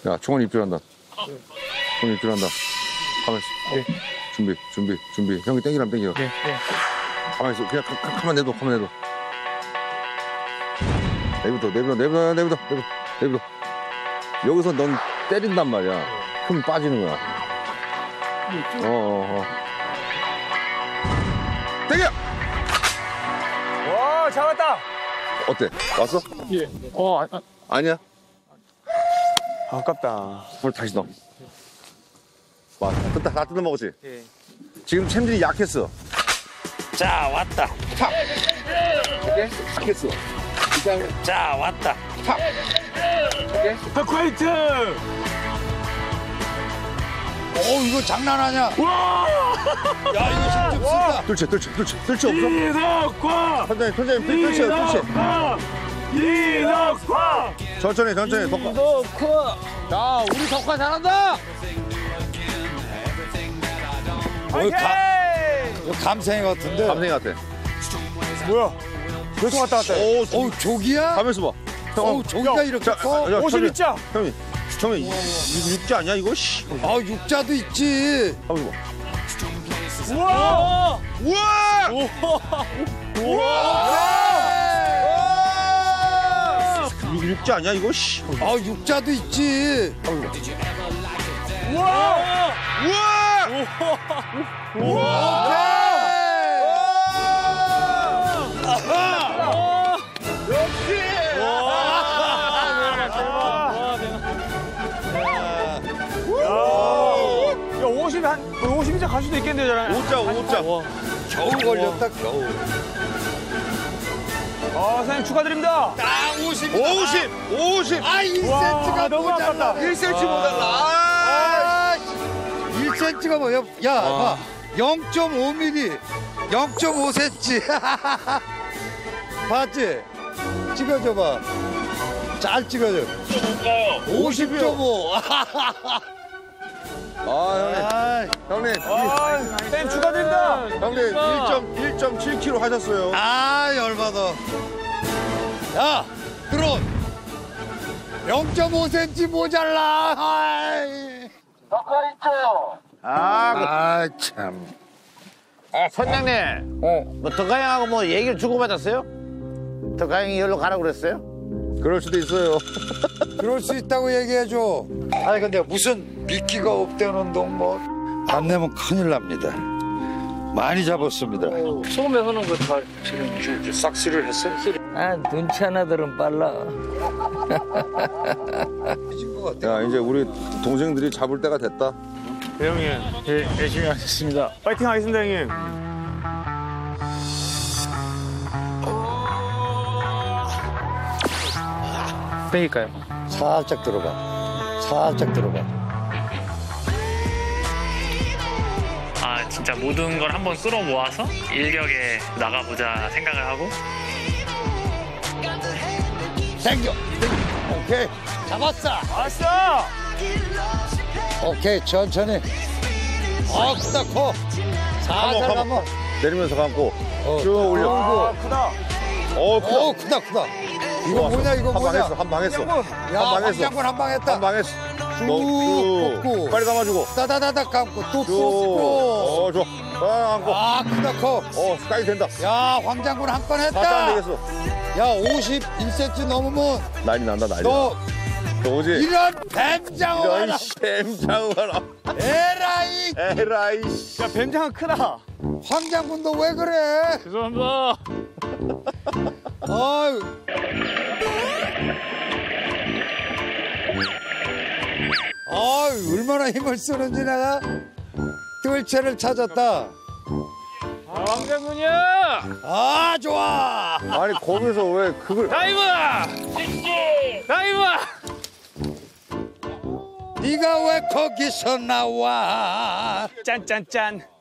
야, 총알 입질한다. 총알 입질한다. 가만있어. 네. 준비. 형이 땡기라면 땡겨. 네. 가만있어. 그냥 가만 내둬. 내비둬. 여기서 넌 때린단 말이야. 그럼 빠지는 거야. 땡겨! 와, 잡았다. 어때? 왔어? 예. 아니야? 아깝다. 오늘 다시 넣어. 와, 다 뜯어 먹었지? 예. 지금 챔질이 약했어. 자, 왔다. 탁! 오케이? 약했어. 자, 왔다. 탁! 오케이? 덕화이트! 이거 장난하냐? 와! 야, 이거 힘좀 쓴다. 뚫지 없어? 이덕화! 천천히, 뚫지. 이덕화! 천천히, 덕화. 야, 우리 덕화 잘한다. 이거 감생이 같은데. 감생이 같아. 뭐야? 계속 왔다 갔다 해. 조기야? 가면서 봐. 조기가 이렇게 커? 52자! 형님, 육자 아니야, 이거? 씨. 육자도 있지. 가면서 봐. 우와! 육자 아니야, 이거? 씨. 육자도 있지. 우와! 야, 50자 갈 수도 있겠네, 저랑. 5자. 겨우 걸렸다, 겨우. 선생님 축하드립니다. 50. 1cm가 너무 아깝다. 1cm 모자라. 1cm가 뭐야? 야, 봐. 0.5mm, 0.5cm. 봤지? 찍어줘봐. 잘 찍어줘. 50.5. 형님. 선생님 축하드립니다. 형님, 1.7kg 하셨어요. 열받아. 야, 드론. 0.5cm 모자라. 참. 선장님, 뭐 덕가형하고 뭐 얘기를 주고받았어요? 덕가형이 여기로 가라고 그랬어요? 그럴 수도 있어요. 그럴 수 있다고 얘기해줘. 아니, 근데 무슨 미끼가 없대는 뭐 안 내면 큰일 납니다. 많이 잡았습니다. 처음에 하는 거 다 지금 싹쓸이를 했어요? 눈치 하나들은 빨라. 야, 이제 우리 동생들이 잡을 때가 됐다. 네, 형님. 예, 열심히 하겠습니다. 파이팅 하겠습니다, 형님. 빼일까요? 살짝 들어봐. 진짜 모든 걸 한번 끌어모아서 일격에 나가보자 생각을 하고. 당겨. 오케이. 잡았어. 왔어! 오케이, 천천히. 크다, 커. 살살 가면. 내리면서 감고 쭉 어, 올려. 크다. 크다. 이거 뭐냐? 한 방 했어. 야, 황장군 한 방 했다. 한 방 했어. 쭉 꽂고. 빨리 감아주고. 따다다닥 감고 또 쭉. 쏘고. 좋아. 감고. 크다, 커. 까지 된다. 야, 황장군 한 건 다시 안 했다. 되겠어. 야, 51cm 넘으면 난리 난다. 너 오지. 이런 뱀장어 이런 뱀장어라. 에라이. 야, 뱀장은 크다. 황장군도 왜 그래? 죄송합니다. 아유. 얼마나 힘을 쓰는지 내가 뜰채를 찾았다. 왕장군이야! 좋아. 아니 거기서 왜 그걸? 다이브! 네가 왜 거기서 나와? 짠짠짠.